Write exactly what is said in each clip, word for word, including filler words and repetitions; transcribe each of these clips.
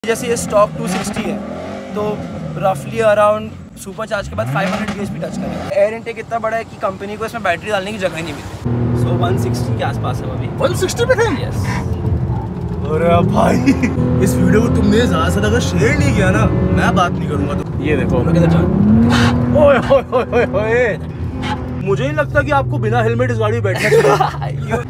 जैसे ये stock to sixty है तो रफली अराउंड सुपर चार्ज के बाद फाइव हंड्रेड बीएचपी टच करेगा। एयर इनटेक इतना बड़ा है कि कंपनी को इसमें बैटरी डालने की जगह नहीं मिलती। सो वन सिक्सटी के आसपास है अभी। वन सिक्सटी पे थे? यस। अरे भाई इस वीडियो को तुमने ज़्यादा से ज़्यादा शेयर नहीं किया ना, मैं बात नहीं करूंगा। तो ये देखो लोग इधर जाओ। ओए ओए ओए ओए, मुझे नहीं लगता कि आपको बिना हेलमेट इस गाड़ी में बैठना चाहिए।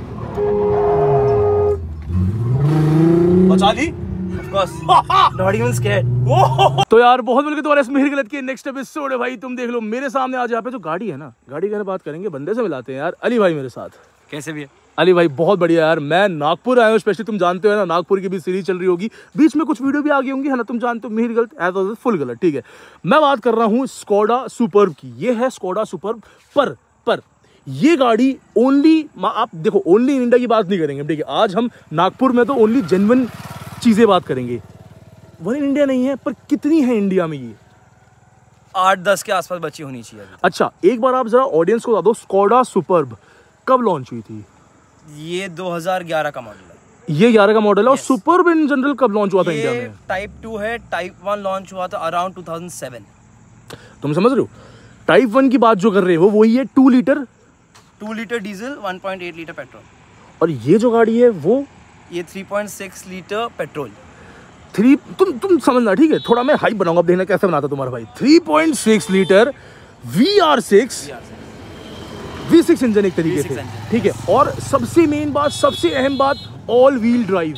बचा ली? Not even scared. तो यार बहुत मिलकर तुम्हारे मिहिर गलत के नेक्स्ट एपिसोड है भाई। तुम देख लो मेरे सामने आज यहाँ पे जो गाड़ी है ना, गाड़ी की बात करेंगे, बंदे से मिलाते हैं यार। अली भाई मेरे साथ। कैसे भी है अली भाई? बहुत बढ़िया यार। मैं नागपुर आया हूँ स्पेशली, तुम जानते हो ना नागपुर की भी सीरीज चल रही होगी, बीच में कुछ वीडियो भी आ गई होंगी है ना। तुम जानते हो मिहिर गलत एज फुल गलत, ठीक है। मैं बात कर रहा हूँ स्कोडा सुपर्ब की। ये है स्कोडा सुपर्ब। पर पर ये गाड़ी ओनली, आप देखो ओनली इन इंडिया की बात नहीं करेंगे, ठीक है। आज हम नागपुर में तो ओनली जेन्युइन चीजें बात करेंगे। वन इन इंडिया नहीं है, पर कितनी है इंडिया में? ये आठ दस के आसपास बची होनी चाहिए। अच्छा एक बार आप जरा ऑडियंस को बता दो, स्कोडा सुपर्ब कब लॉन्च हुई थी? ये दो हज़ार ग्यारह का मॉडल है। ये ग्यारह का मॉडल है। और सुपर्ब इन जनरल कब लॉन्च हुआ था इंडिया में? टाइप टू है, टाइप वन लॉन्च हुआ था अराउंड टू थाउज़ेंड सेवन। तुम समझ रहे हो? टाइप वन की बात जो कर रहे हो वो वही है, two litre two litre diesel, one point eight litre petrol. और ये जो गाड़ी है वो ये three point six litre petrol. Three तुम तुम समझना, ठीक है। थोड़ा मैं हाइप बनाऊंगा, अब देखना कैसे बनाता तुम्हारा भाई। Three point six litre V R six V six engine एक तरीके से, ठीक है। और सबसे मेन बात, सबसे अहम बात, ऑल व्हील ड्राइव।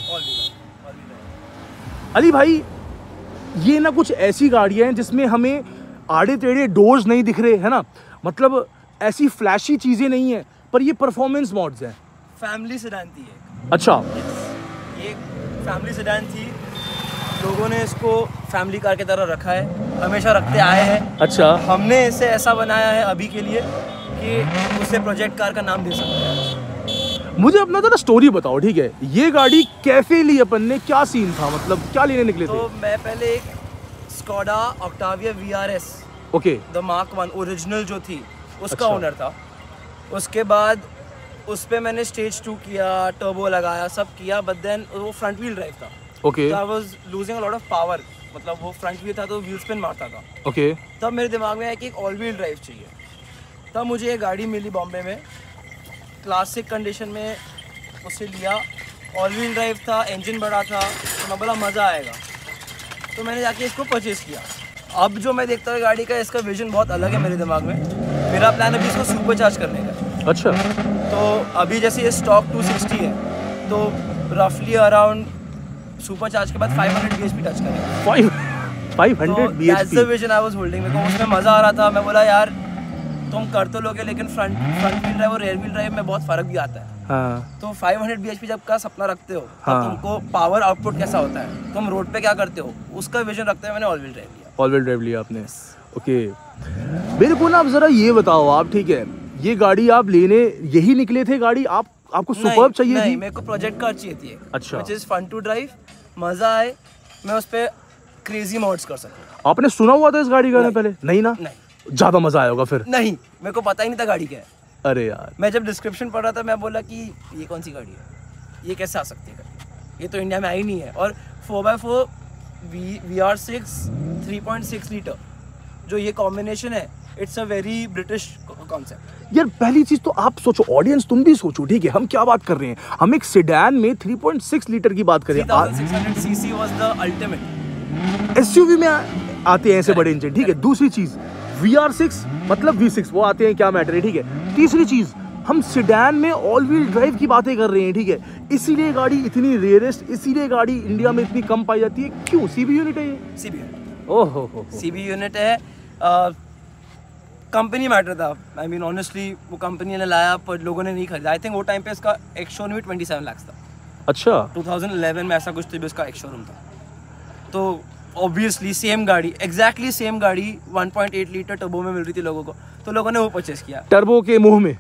अली भाई ये ना कुछ ऐसी गाड़ियां हैं जिसमें हमें आड़े टेढ़े डोर्स नहीं दिख रहे, है ना। मतलब ऐसी फ्लैशी चीजें नहीं है, पर ये परफॉर्मेंस मोड्स हैं। फैमिली सेडान थी एक। अच्छा ये फैमिली सेडान थी, लोगों ने इसको फैमिली कार की तरह रखा है, हमेशा रखते आए हैं। अच्छा हमने इसे ऐसा बनाया है अभी के लिए कि उसे प्रोजेक्ट कार का नाम दे सकते हैं। मुझे अपना जरा स्टोरी बताओ, ठीक है। ये गाड़ी कैसे ली अपन ने, क्या सीन था, मतलब क्या लेने निकले थे? तो मैं पहले एक Skoda Octavia V R S, okay, the mark one original जो थी उसका अच्छा। ओनर था। उसके बाद उस पे मैंने स्टेज टू किया, टर्बो लगाया, सब किया, बट देन वो फ्रंट व्हील ड्राइव था। ओके, तो I was losing a lot of power, मतलब वो फ्रंट व्हील था तो व्हील स्पिन मारता था। ओके, तब मेरे दिमाग में आया कि एक ऑल व्हील ड्राइव चाहिए। तब मुझे ये गाड़ी मिली बॉम्बे में, क्लासिक कंडीशन में उसे लिया। ऑल व्हील ड्राइव था, इंजन बड़ा था, तो मैं बोला मज़ा आएगा, तो मैंने जाके इसको परचेज़ किया। अब जो मैं देखता हूँ गाड़ी का, इसका विजन बहुत अलग है मेरे दिमाग में। मेरा प्लान अभी इसको सुपर चार्ज करने का। अच्छा। तो अभी जैसे ये स्टॉक टू सिक्सटी है तो रफली अराउंड सुपर चार्ज के बाद फाइव हंड्रेड बीएचपी टच करेगा। Five five hundred BHP. That's the vision I was holding. मेरे को उसमें मज़ा आ रहा था। मैं बोला यार तुम कर तो लोगे, लेकिन फ्रंट फ्रंट व्हील ड्राइव और रियर व्हील ड्राइव में बहुत फ़र्क भी आता है। हाँ। तो फाइव हंड्रेड बीएचपी जब का सपना रखते हो तब हाँ। तुमको पावर आउटपुट कैसा होता है, तुम रोड पे क्या करते हो, उसका विजन रखते हुए मैंने ऑल व्हील ड्राइव लिया। ऑल व्हील ड्राइव लिया आपने? ओके। मेरे को ना अब जरा ये बताओ आप, ठीक है, ये गाड़ी आप लेने यही निकले थे? गाड़ी आप आपको सुपर्ब चाहिए नहीं, थी? मेरे को प्रोजेक्ट कार चाहिए थी। अच्छा। Which is fun to drive, मज़ा आए, मैं उस पर क्रेजी मोड्स कर सकूँ। आपने सुना हुआ था इस गाड़ी का पहले? नहीं ना? नहीं। ज्यादा मजा आया होगा फिर? नहीं, मेरे को पता ही नहीं था गाड़ी क्या है। अरे यार, मैं जब डिस्क्रिप्शन पढ़ रहा था मैं बोला कि ये कौन सी गाड़ी है, ये कैसे आ सकती है गाड़ी, ये तो इंडिया में आई नहीं है। और four by four V V R six three point six litre जो ये कॉम्बिनेशन है, it's a very British concept. यार पहली चीज तो आप सोचो, ऑडियंस तुम भी सोचो, ठीक है। हम क्या बात कर रहे हैं, हम एक सेडान में थ्री पॉइंट सिक्स लीटर की बात कर रहे हैं। Three thousand six hundred CC was the ultimate. SUV में आते हैं ऐसे बड़े इंजन, ठीक है। दूसरी चीज वी आर सिक्स मतलब वी सिक्स वो आते हैं, क्या मैटर है, ठीक है। तीसरी चीज हम सेडान में ऑल व्हील ड्राइव की बातें कर रहे हैं, ठीक है। इसीलिए गाड़ी इतनी रेयरेस्ट, इसीलिए गाड़ी इंडिया में इतनी कम पाई जाती है। क्यों? सीबी यूनिट है ये? CB unit. ओहो हो, सीबी यूनिट है। कंपनी मैटर था, आई मीन ऑनेस्टली वो कंपनी ने लाया पर लोगों ने नहीं खरीदा। आई थिंक वो टाइम पे इसका एक शोरूम भी ट्वेंटी सेवन लाख था। अच्छा। टू थाउज़ेंड इलेवन में ऐसा कुछ तो इसका एक शोरूम था। तो ऑब्वियसली सेम गाड़ी, एग्जैक्टली सेम गाड़ी one point eight litre turbo में मिल रही थी लोगों को, तो लोगों ने वो परचेस किया। टर्बो के मुंह में?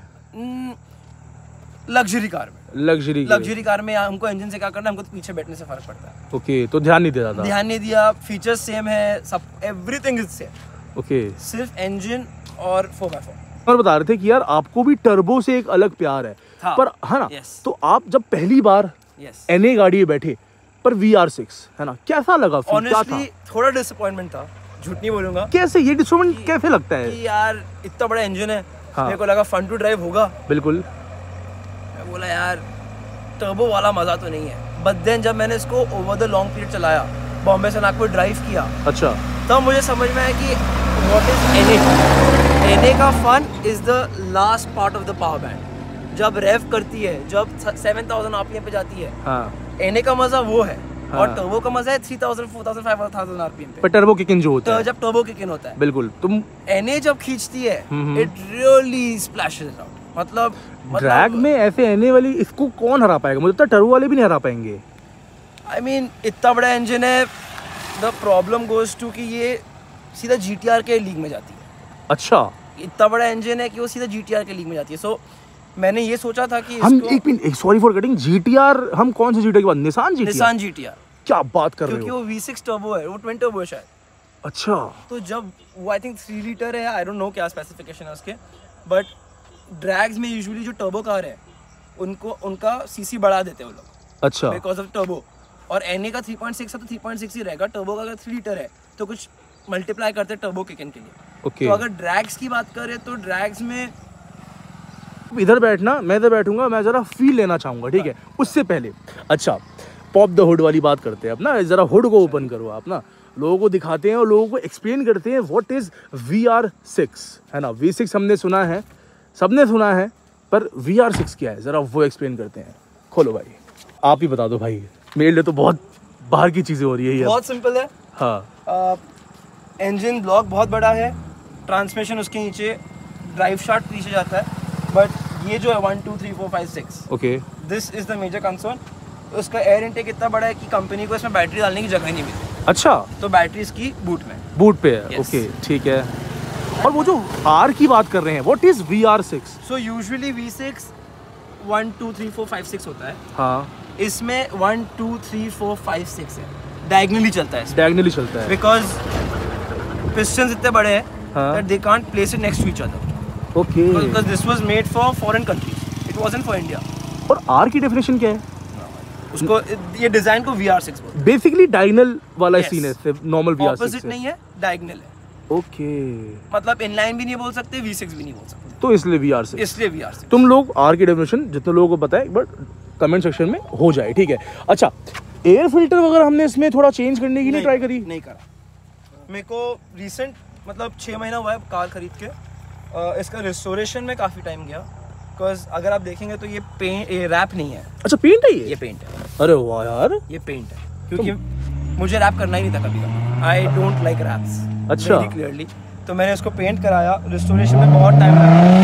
लग्जरी कार में। लग्जरी लग्जरी कार में हमको इंजन से क्या करना है, हमको तो पीछे बैठने से फर्क पड़ता है। ओके, तो ध्यान नहीं दिया था? ध्यान नहीं दिया। फीचर्स सेम है, सब एवरीथिंग इज सेम। ओके, सिर्फ इंजन और फोर बाई फोर। और बता रहे थे कि यार आपको भी टर्बो से एक अलग प्यार है, हाँ, पर है ना? yes. तो आप जब पहली बार yes. एनए गाड़ी में बैठे पर वी आर सिक्स है ना, कैसा लगा? feel? क्या था? ऑनेस्टली थोड़ा डिसअपॉइंटमेंट था, झूठ नहीं बोलूंगा। कैसे ये डिसअपॉइंटमेंट कैसे लगता है? कि यार इतना बड़ा इंजन है, हाँ। मेरे को लगा फन टू ड्राइव होगा। बिल्कुल। मैं बोला यार टर्बो वाला मजा तो नहीं है। बट देन जब मैंने इसको ओवर द लॉन्ग पीरियड चलाया, बॉम्बे से नागपुर ड्राइव किया, अच्छा, तब मुझे समझ में आया कि व्हाट इज एनए। एनए का fun is the last part of the power band. जब रेव करती है, जब सेवन थाउजेंड आरपीएम पे जाती है, हाँ। एनए का मजा वो है। हाँ। और टर्बो का मजा है three thousand, four thousand, five thousand RPM पे। पर टर्बो किक इन जो होता तो है, जब टर्बो किक इन होता है, बिल्कुल। तुम एनए जब खींचती है, hmm. It really splashes out. मतलब ड्रैग में ऐसे एने वाली इसको कौन हरा पाएगा? मुझे लगता है टर्बो वाले भी नहीं हरा पाएंगे। आई मीन इतना बड़ा इंजन है, द प्रॉब्लम गोज टू कि ये सीधा जीटीआर के लीग में जाती है। अच्छा, इतना बड़ा इंजन है कि वो सीधा जीटीआर के लीग में जाती है। सो मैंने ये सोचा था कि हम इसको एक minute, sorry for cutting, GTR हम कौन से जीटीआर की बात? Nissan GTR? निसान जीटीआर, क्या बात कर रहे क्योंकि हो? वो वी सिक्स टर्बो है, वो ट्विन टर्बो है शायद। अच्छा, तो जब वो आई थिंक थ्री लीटर है, आई डोंट नो क्या स्पेसिफिकेशन है उसके, बट ड्रैग्स में यूजुअली जो टर्बो कार है उनको उनका सीसी बढ़ा देते हैं वो लोग, अच्छा, बिकॉज ऑफ टर्बो। और एनए का थ्री पॉइंट सिक्स है तो थ्री पॉइंट सिक्स ही रहेगा। टर्बो का अगर थ्री लीटर है तो कुछ मल्टीप्लाई करते हैं टर्बो किक इन के लिए। ओके। तो अगर ड्रैग्स की बात करें तो ड्रैग्स में इधर बैठना, मैं इधर बैठूंगा, मैं जरा फील लेना चाहूंगा, ठीक है? उससे पहले अच्छा पॉप द हुड वाली बात करते हैं अपना। जरा हुड को ओपन करो आप ना, लोगों को दिखाते हैं और लोगों को एक्सप्लेन करते हैं what is V R six, है ना? वी सिक्स हमने सुना है, सबने सुना है, पर वी आर सिक्स क्या है, जरा वो एक्सप्लेन करते हैं। खोलो भाई, आप ही बता दो भाई, मेरे लिए तो बहुत बाहर की चीजें हो रही है ये। बहुत सिंपल है। हाँ, इंजन ब्लॉक बहुत बड़ा है, ट्रांसमिशन उसके नीचे, ड्राइव शाफ्ट पीछे जाता है, बट ये जो है one two three four five six, okay, this is the major concern. उसका एयर इनटेक इतना बड़ा है कि कंपनी को इसमें बैटरी डालने की जगह ही नहीं मिलती। अच्छा, तो बैटरी इसकी बूट में, बूट पे है। Yes. ओके, ठीक है। और वो जो आर की बात कर रहे हैं, what is V R six? So usually V six one two three four five six होता है, हाँ, इसमें one two three four five six है, डायगनली चलता है डायगनली चलता है, बिकॉज पिस्टन्स इतने बड़े हैं हाँ। that they can't place it next to each other. Okay. Because this was made for foreign countries. It wasn't for India. और आर की डेफिनेशन क्या है? उसको ये डिजाइन को वी आर सिक्स बोलते बेसिकली डायगनल वाला Yes. सीन है, सिर्फ नॉर्मल वी हैं। आर सिक्स ऑपोजिट नहीं है, डायगनल है। ओके, मतलब इनलाइन भी नहीं बोल सकते, वी सिक्स भी नहीं बोल सकते, तो इसलिए वी आर सिक्स। इसलिए वी आर सिक्स। तुम लोग आर की डेफिनेशन जितने लोगों को पता है, बट कमेंट सेक्शन में हो जाए, ठीक है? अच्छा, एयर फिल्टर वगैरह हमने इसमें थोड़ा चेंज करने की नहीं ट्राई करी? नहीं करा। मेरे को रिसेंट मतलब छः महीना हुआ है कार खरीद के, अ, इसका रिस्टोरेशन में काफ़ी टाइम गया। बिकॉज अगर आप देखेंगे तो ये पेंट, ये रैप नहीं है, अच्छा, पेंट है ये? ये पेंट है, अरे वाह यार, ये पेंट है। क्योंकि मुझे रैप करना ही नहीं था कभी का, आई डोंट लाइक रैप्स अच्छा। Very clearly. तो मैंने इसको पेंट कराया, रिस्टोरेशन में बहुत टाइम लगा।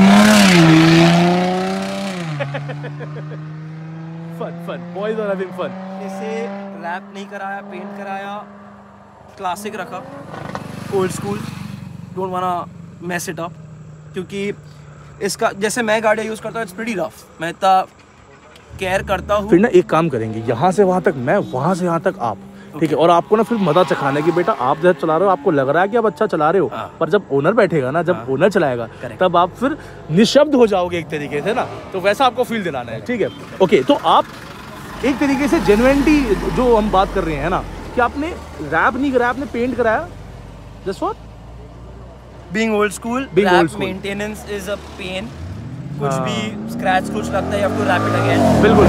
Fun fun, boys are having fun. इसे रैप नहीं कराया, पेंट कराया, क्लासिक रखा, old school, don't wanna mess it up. क्योंकि इसका जैसे मैं गाड़ियाँ यूज़ करता हूँ, इट्स प्रीटी रफ, मैं इतना केयर करता हूँ। फिर ना एक काम करेंगे, यहाँ से वहाँ तक मैं, वहाँ से यहाँ तक आप, ठीक है? और आपको ना फिर मजा चखाना है कि बेटा आप जब चला रहे हो, आपको लग रहा है कि आप अच्छा चला रहे हो, हाँ। पर जब ओनर बैठेगा ना, जब हाँ। ओनर चलाएगा, Correct. तब आप फिर निशब्द हो जाओगे एक तरीके से ना, तो वैसा आपको फील दिलाना है, ठीक है? ओके, तो आप एक तरीके से जेन्युइनिटी जो हम बात कर रहे हैं ना, कि आपने रैप नहीं कराया, आपने पेंट कराया, just for Being old school, Being wrap old school. maintenance is a pain. कुछ हाँ। भी स्क्रैच कुछ लगता है, you have to wrap it again. बिल्कुल।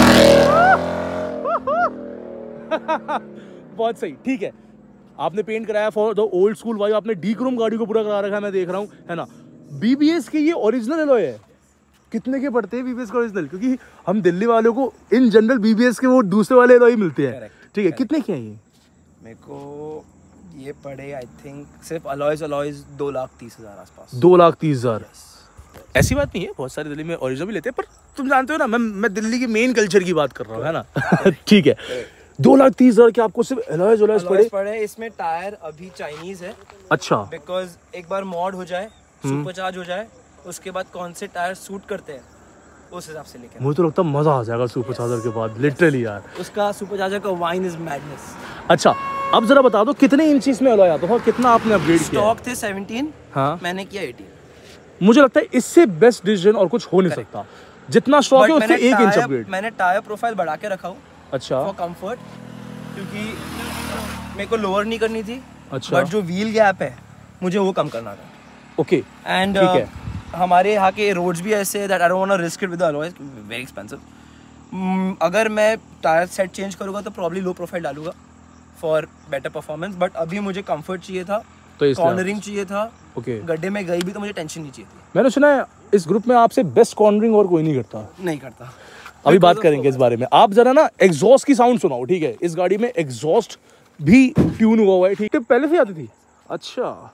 बहुत सही, ठीक है? आपने पेंट कराया for the old school vibe, आपने डी क्रोम गाड़ी को पूरा करा रखा है, मैं देख रहा हूँ, है ना? बीबीएस के ये ओरिजिनल एलॉय है, कितने के पड़ते हैं बीबीएस का ओरिजिनल? क्योंकि हम दिल्ली वालों को इन जनरल बीबीएस के वो दूसरे वाले एलॉय मिलते हैं, Correct, ठीक है? correct. कितने के हैं ये? मेरे को ये पड़े आई थिंक सिर्फ अलॉयज अलॉयज दो लाख तीस हजार आसपास। दो लाख तीस हजार ऐसी बात नहीं है, बहुत सारे दिल्ली में ओरिजिनल भी लेते हैं, पर तुम जानते हो ना, मैं मैं दिल्ली की मेन कल्चर की बात कर रहा हूँ, है ना? ठीक है, दो लाख तीस हजार के आपको सिर्फ एलॉयज एलॉयज पड़े? पड़े। इसमें टायर अभी चाइनीज है, अच्छा, बिकॉज एक बार मॉड हो जाए, सुपरचार्ज हो जाए, उसके बाद कौन से टायर सूट करते हैं उस हिसाब से लेके। मुझे तो लगता है मजा आ जाएगा सुपर चार्जर के बाद, लिटरली यार। उसका सुपरचार्जर का वाइन इज मैडनेस। अच्छा, अब जरा बता दो कितने इंचेस में एलॉय आता था, कितना आपने अपग्रेड किया? स्टॉक थे सेवनटीन, हाँ, मैंने किया एटीन। मुझे लगता है इससे बेस्ट डिसीजन और कुछ हो नहीं सकता। जितना स्टॉक है उससे एक इंच अपग्रेड। मैंने टायर प्रोफाइल बढ़ा के रखा हूँ अच्छा, फॉर कंफर्ट। क्योंकि मेरे को लोअर नहीं करनी थी। अच्छा। बट जो व्हील गैप है मुझे वो कम करना था। ओके एंड ठीक है। हमारे यहाँ के रोड्स भी ऐसे that I don't want to risk it with the alloy, very expensive. अगर मैं टायर सेट चेंज करूँगा तो प्रॉब्ली लो प्रोफाइल डालूंगा फॉर बेटर परफॉर्मेंस। बट अभी मुझे कंफर्ट चाहिए था, तो कॉर्नरिंग चाहिए था। ओके। गड्ढे में गई भी तो मुझे टेंशन नहीं चाहिए थी। मैंने सुना है इस ग्रुप में आपसे बेस्ट कॉर्नरिंग और कोई नहीं करता। नहीं करता। अभी बात करेंगे इस बारे में। आप जरा ना एग्जॉस्ट की साउंड सुनाओ, ठीक है। इस गाड़ी में एग्जॉस्ट भी ट्यून हुआ हुआ है, ठीक है। पहले से आती थी? अच्छा।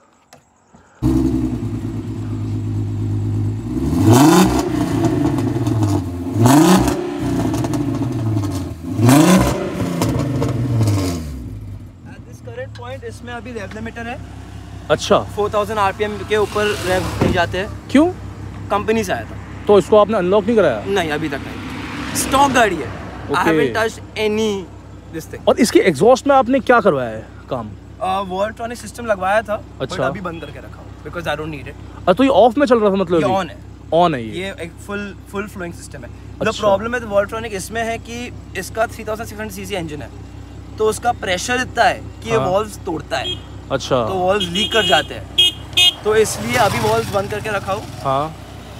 पॉइंट इसमें अभी रेव लिमिटर है। अच्छा। फोर थाउज़ेंड आरपीएम के ऊपर रेव नहीं जाते हैं। क्यों? कंपनी से आया था। तो इसको आपने अनलॉक नहीं कराया? नहीं, अभी तक नहीं। स्टॉक गाड़ी है। I haven't touched any this thing. और इसके एग्जॉस्ट में आपने क्या करवाया है काम? वॉल्ट्रॉनिक सिस्टम लगवाया था। अच्छा। बट अभी बंद करके रखा हूं because I don't need it. अच्छा, तो ये ऑफ में चल रहा था मतलब? ये ऑन है। ऑन है ये? ये एक फुल फुल फ्लोइंग सिस्टम है। द अच्छा। प्रॉब्लम विद वॉल्ट्रॉनिक इसमें है कि इसका three thousand six hundred cc engine है, तो उसका प्रेशर इतना है कि ये हाँ। वॉल्व्स तोड़ता है। अच्छा। तो वॉल्व्स लीक कर जाते हैं, तो इसलिए अभी वॉल्व्स बंद करके रखा हूँ। हाँ।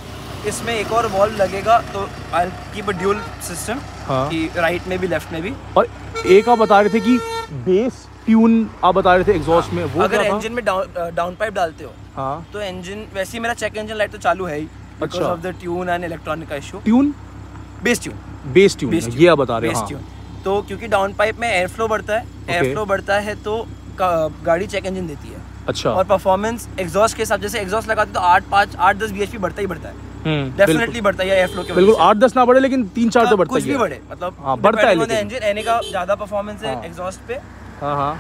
इसमें एक और वॉल्व लगेगा तो I keep a dual system, हाँ। कि राइट में भी लेफ्ट में भी। और एक आप बता रहे थे कि बेस ट्यून आप बता रहे थे एग्जॉस्ट में, वो अगर क्या था? इंजन में डाउन डाउन पाइप डालते हो हाँ। तो इंजन, वैसे ही मेरा चेक इंजन लाइट तो चालू है ही बिकॉज अच्छा। Off the tune and electronic का issue. Tune? Base tune. Base tune, ये आप बता रहे हो? बेस हाँ। ट्यून। तो क्योंकि डाउन पाइप में एयर फ्लो बढ़ता है, एयर फ्लो बढ़ता है तो गाड़ी चेक इंजन देती है। अच्छा। और परफॉर्मेंस एग्जॉस्ट के हिसाब, जैसे एग्जॉस्ट लगाते तो आठ पाँच आठ दस बीएचपी बढ़ता ही बढ़ता है। डेफिनेटली बढ़ता है एयर फ्लो के वजह से। बिल्कुल आठ दस ना बढ़े लेकिन तीन चार तो बढ़ता कुछ ही भी है। बढ़े, मतलब हाँ, बढ़ता है लेकिन। इंजन एने का ज्यादा परफॉर्मेंस है हाँ। एग्जॉस्ट पे। हाँ हाँ।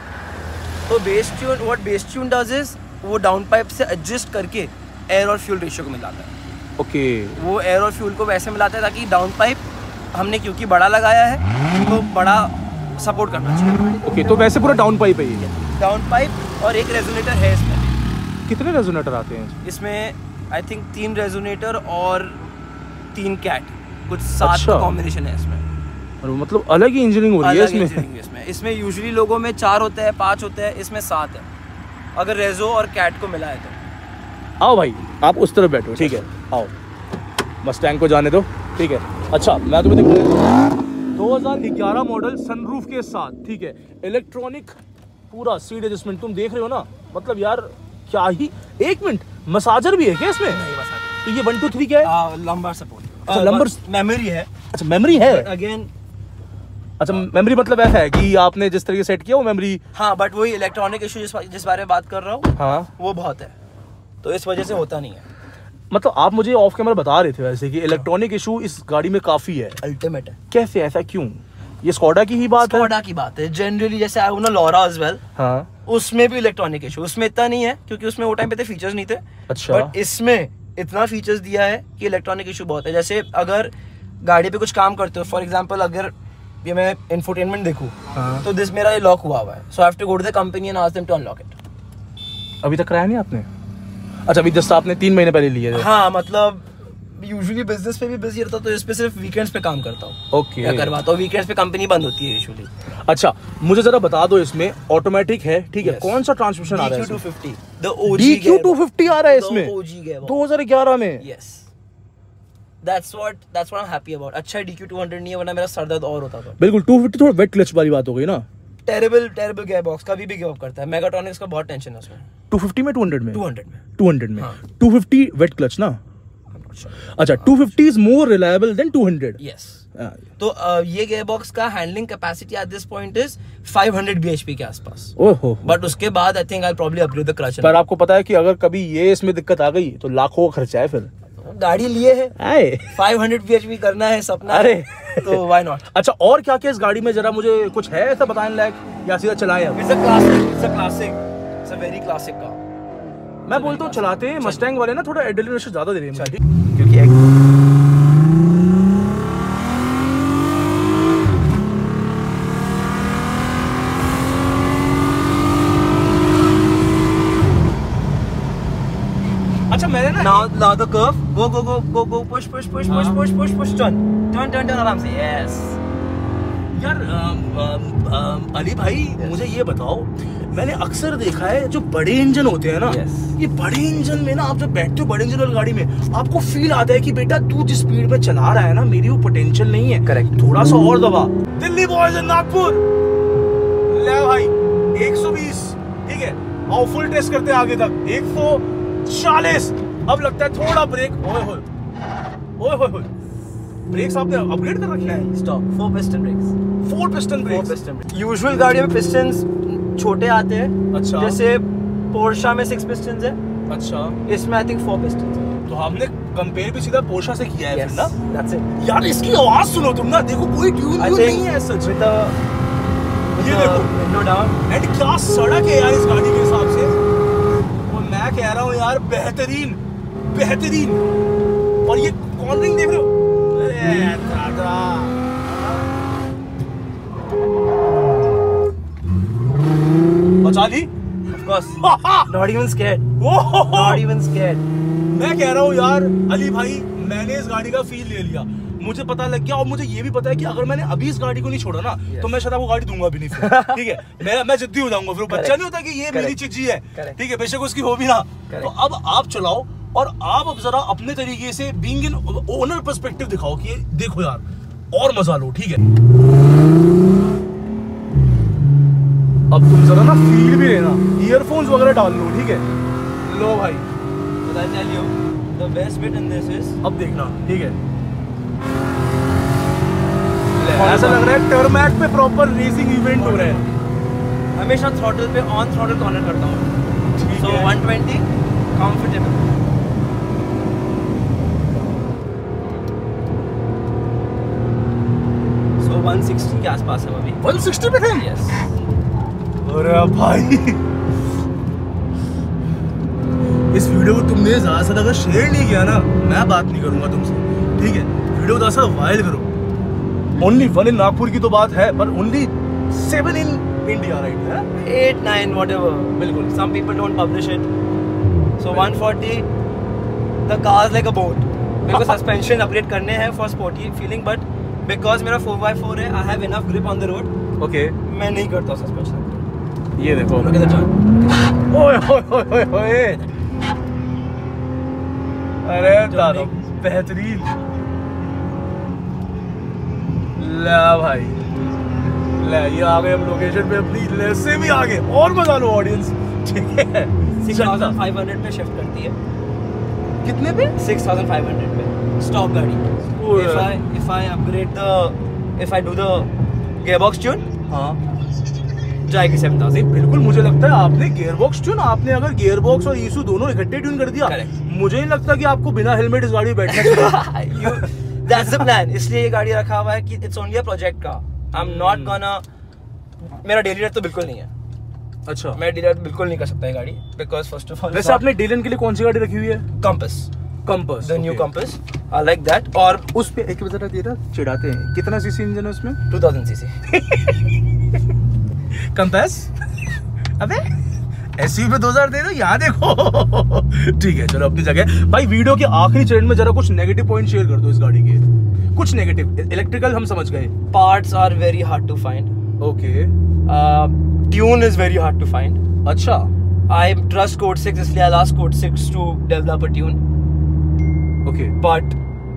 तो base tune, what base tune does is वो डाउन पाइप से एडजस्ट करके एयर और फ्यूल रेशियो को मिलाता है। ओके। वो एयर और फ्यूल को वैसे मिलाता है ताकि डाउन पाइप हमने क्योंकि बड़ा लगाया है तो बड़ा सपोर्ट करना चाहिए। ओके, तो वैसे पूरा डाउन पाइप है ये? डाउन पाइप और एक रेजोनेटर है इसमें। कितने रेजोनेटर आते हैं इसमें? आई थिंक तीन रेजोनेटर और तीन कैट, कुछ सात अच्छा। का कॉम्बिनेशन है इसमें। और मतलब अलग ही इंजीनियरिंग हो रही है अलग इसमें? engineering है इसमें। इसमें यूजुअली लोगों में चार होते हैं, पांच होते हैं, इसमें सात है अगर रेजो और कैट को मिलाए तो। आओ भाई, आप उस तरफ बैठो, ठीक है। आओ, मस्टैंग को जाने दो, ठीक है। अच्छा, मैं तुम्हें दिखाऊंगा दो हज़ार ग्यारह मॉडल सनरूफ के साथ, ठीक है। इलेक्ट्रॉनिक पूरा सीट एडजस्टमेंट तुम देख रहे हो ना, मतलब यार क्या ही। एक मिनट, मसाजर भी है क्या इसमें? नहीं, बस तो ये वन टू थ्री क्या है? Lumbar support. अच्छा, lumbar- मेमोरी है। अच्छा, मेमोरी है। अगेन अच्छा, मेमोरी मतलब ऐसा है कि आपने जिस तरीके सेट किया वो मेमोरी। हाँ, बट वही इलेक्ट्रॉनिक इशू जिस जिस बारे में बात कर रहा हूँ, हाँ, वो बहुत है, तो इस वजह से होता नहीं है। मतलब आप मुझे ऑफ कैमरा बता रहे थे वैसे कि इलेक्ट्रॉनिक इशू इस गाड़ी में काफी है। अल्टीमेट है। कैसे, ऐसा क्यों? ये स्कोडा की ही बात है? स्कोडा की बात है जनरली। जैसे I know Laura as well, हाँ। उसमें भी इलेक्ट्रॉनिक इशू, उसमें इतना नहीं है क्योंकि उसमें वो टाइम पे थे फीचर्स नहीं थे। अच्छा। बट इसमें इतना फीचर्स दिया है कि इलेक्ट्रॉनिक इशू बहुत है। जैसे अगर गाड़ी पे कुछ काम करते हो, फॉर एग्जांपल अगर ये मैं इंफोटेनमेंट देखूं, हाँ। तो दिस मेरा ये लॉक हुआ हुआ है, so I have to go to the company and ask them to unlock it. अभी तक कराया नहीं आपने? अच्छा, अभी जस्ट आपने तीन महीने पहले लिए थे? हाँ, मतलब यूजुअली बिजनेस पे भी बिजी रहता हूं, तो इस पे सिर्फ वीकेंड्स पे काम करता हूँ। ओके। या करवाता हूँ, वीकेंड्स पे कंपनी बंद होती है यूजुअली। अच्छा, मुझे जरा बता दो, इसमें ऑटोमेटिक है, ठीक है। Yes. कौन सा ट्रांसमिशन आ रहा है D Q इसमें? Two fifty, the O G D Q two fifty आ रहा है the इसमें O G gearbox। दो हज़ार ग्यारह में? Yes. That's what that's what I'm happy about। अच्छा D Q टू हंड्रेड नहीं है, वरना मेरा सर दर्द और होता था। बिल्कुल, टू फिफ्टी थोड़ा वेट क्लच वाली बात हो गई ना। टेरिबल टेरिबल गियरबॉक्स, कभी भी गिव अप करता है। मेगाट्रॉनिक्स का बहुत टेंशन है उसमें। टू फिफ्टी में, टू हंड्रेड में? टू हंड्रेड में। टू हंड्रेड में। हाँ। टू फिफ्टी वेट क्लच ना? अच्छा, two fifty is more reliable than two hundred? Yes. तो uh, ये गियरबॉक्स का handling capacity at this point is five hundred BHP के आसपास। ओहो। बट उसके बाद I think I probably upgrade the clutch. पर आपको पता है कि अगर कभी ये इसमें दिक्कत आ गई तो लाखों का खर्चा है फिर। गाड़ी लिए है, आए फाइव हंड्रेड बीएचपी करना है सपना। अरे तो व्हाई नॉट। अच्छा, और क्या क्या इस गाड़ी में जरा मुझे कुछ है ऐसा बताने लायक, या सीधा चलाएं अब? It's a classic, it's a classic, it's a very classic car. मैं बोलता हूँ चलाते हैं मस्टैंग वाले ना थोड़ा एड्रेनलिन ज्यादा दे रहे हैं मुझे, क्योंकि एक अच्छा, मैंने ना now now the curve, go go go go go push push push push push push push turn turn turn turn आराम से। yes, यार अम, अम, अम, अली भाई मुझे ये बताओ, मैंने अक्सर देखा है जो बड़े इंजन होते हैं ना, Yes. ये बड़े इंजन में ना आप जब बैठते हो बड़े इंजन वाली गाड़ी में, आपको फील आता है कि बेटा तू जिस स्पीड में चला रहा है ना, मेरी वो पोटेंशियल नहीं है। Correct. थोड़ा सा और दबा। दिल्ली बॉयज इन नागपुर, ले भाई एक सौ बीस, ठीक है, और फुल टेस्ट करते हैं आगे तक एक सौ चालीस। अब लगता है थोड़ा ब्रेक, ओए होए ओए होए होए, ब्रेक्स आपने अपग्रेड कर रखे हैं। Stop, four piston brakes. Four piston four brakes. Piston brake. Usual गाड़ियों में पिस्टन्स छोटे आते हैं, अच्छा। जैसे पोर्शा में सिक्स पिस्टन्स है, अच्छा, इसमें आई थिंक फोर पिस्टन्स है। तो हमने कंपेयर भी सीधा पोर्शा से किया है Yes, फिर ना। that's it. यार इसकी आवाज सुनो तुम ना, देखो कोई ट्यून I ट्यून think नहीं है सच। with the with ये the देखो। window down. एंड क्या सड़क है यार इस गाड़ी के हिसाब से। और मैं कह रहा हूँ यार बेहतरीन बेहतरीन। और ये कॉर्नरिंग देख रहे हो, अरे दादा। बचा ली। Of course. Not even scared. Oh, Not even scared. मैं कह रहा हूँ यार अली भाई, मैंने इस गाड़ी का फील ले लिया, मुझे पता लग गया। और मुझे ये भी पता है कि अगर मैंने अभी इस गाड़ी को नहीं छोड़ा ना, Yes. तो मैं शायद आपको गाड़ी दूंगा भी नहीं फिर। ठीक है, मैं मैं जिद्दी हो जाऊंगा फिर। बच्चा नहीं होता कि ये मेरी Correct. चीजी है, Correct. ठीक है, बेशक उसकी हो भी ना। Correct. तो अब आप चलाओ और आप अब जरा अपने तरीके से बीइंग इन ओनर पर्सपेक्टिव दिखाओ कि ये देखो यार और मजा लो। ठीक है, अब तुम जरा ना फील भी लेना, ईयरफोन्स वगैरह डाल लो। ठीक है, लो भाई। But I tell you, the best bit in this is अब देखना, ठीक है, ऐसा लग रहा है टर्मैक पे प्रॉपर रेसिंग इवेंट हो रहा है। हमेशा थ्रॉटल पे ऑन थ्रॉटल कॉर्नर करता हूँ। ठीक So है। one twenty comfortable. So one sixty के आसपास है अभी। एक सौ साठ पे थे। Yes. अरे भाई, इस वीडियो को तुमने ज्यादा से ज्यादा शेयर नहीं किया ना, मैं बात नहीं करूंगा तुमसे। ठीक है, वीडियो को ज्यादा वायरल करो। ओनली वन इन नागपुर की तो बात है, पर only seven in India, right है? Eight, nine, whatever. बिल्कुल. Some people don't publish it. So one forty, the car is like a boat. मेरे को suspension upgrade करने हैं for sporty feeling, but because मेरा four by four है, I have enough grip on the road. Okay, मैं नहीं करता suspension upgrade. ये देखो। Look at the turn. ओए ओए ओए ओए, अरे दादा बेहतरीन। ले भाई, ले ये आ गए हम लोकेशन पे अपनी, ले से भी आगे और मजा लो ऑडियंस। ठीक है, six thousand five hundred पे शिफ्ट करती है। कितने पे? six thousand five hundred पे स्टॉक गाड़ी। Oh, if yeah. I if I upgrade the if I do the gearbox tune, हाँ जाएगी seven thousand। बिल्कुल, मुझे लगता है आपने गियरबॉक्स ट्यून, आपने अगर गियरबॉक्स और ईसू दोनों इकट्ठे ट्यून कर दिया, Correct. मुझे नहीं लगता कि आपको बिना हेलमेट इस गाड़ी में बैठना चाहिए। You, that's the plan. इसलिए ये गाड़ी रखा हुआ है कि it's only a project का। I'm not gonna, मेरा डेली राइड तो बिल्कुल नहीं है। अच्छा, मैं डेली राइड बिल्कुल नहीं कर सकता ये गाड़ी, because first of all वैसे आपने डीलन के लिए कौन सी गाड़ी रखी हुई है? Compass, Compass, the new Compass, I like that। और उस पे एक बता देना, चिढ़ाते हैं, कितना सीसी इंजन है उसमें? two thousand c c। Compass, अबे एसयूवी पे दो हज़ार दे दो, यहाँ देखो। ठीक है, चलो अपनी जगह। भाई वीडियो के आखिरी चरण में जरा कुछ नेगेटिव पॉइंट शेयर कर दो इस गाड़ी के, कुछ नेगेटिव। इलेक्ट्रिकल हम समझ गए, Parts are very hard to find. Okay. Uh, tune is very hard to find. अच्छा, I trust Code six, इसलिए I'll ask Code six to develop a tune. Okay, But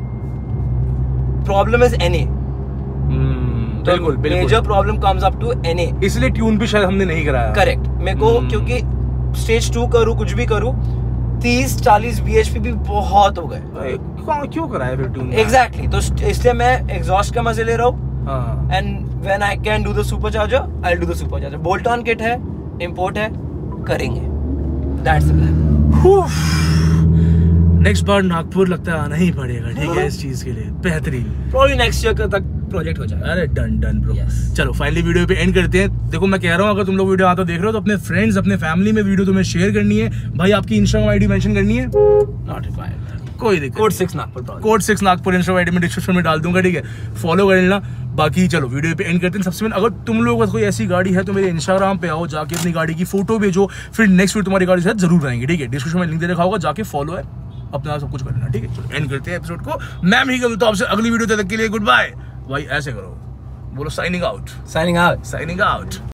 problem is N A. हम्म, बिल्कुल Major बिल्कुल, problem comes up to N A. इसलिए tune भी शायद हमने नहीं कराया। Correct. मेरे को Hmm. क्योंकि स्टेज टू करूँ कुछ भी करूँ, तीस चालीस बी एच पी भी बहुत हो गए। भाई, क्यों क्यों कराया फिर ट्यून? Exactly. तो इसलिए मैं एग्जॉस्ट का मजे ले रहा हूँ। हाँ, and when I can do the supercharger, I will do the supercharger. Bolt on kit है, इंपोर्ट है, करेंगे। That's the plan. नेक्स्ट बार नागपुर लगता है आना ही पड़ेगा। ठीक है, इस चीज के लिए बेहतरीन। प्रोबब्ली नेक्स्ट ईयर तक प्रोजेक्ट हो जाएगा। अरे डन डन ब्रो। Yes. चलो फाइनली वीडियो पे एंड करते हैं। देखो मैं कह रहा हूँ, अगर तुम लोग वीडियो आता देख रहे हो तो अपने फ्रेंड्स, अपने फैमिली में वीडियो तुम्हें शेयर करनी है। भाई आपकी इंस्टाग्राम आईडी मेंशन करनी है, नॉट रिक्वायर्ड। कोई दिक्कत। Code six Nagpur. Code six Nagpur Instagram ID में डिस्क्रिप्शन में डाल दूंगा। ठीक है, फॉलो कर लेना। बाकी चलो वीडियो पे एंड करते हैं। सबसे पहले अगर तुम लोगों का कोई ऐसी गाड़ी है तो मेरे इंस्टाग्राम पे आओ, जाके अपनी गाड़ी की फोटो भेजो, फिर नेक्स्ट वीडियो तुम्हारी गाड़ी के साथ जरूर आएंगे। ठीक है, डिस्क्रिप्शन में लिंक दे रखा होगा, जाके फॉलो है, अपना सब कुछ कर लेना। ठीक है, चलो एंड करते हैं एपिसोड को। मैं भी मिलता हूं आपसे अगली वीडियो तक के लिए। Good bye. भाई ऐसे करो, बोलो signing out signing out signing out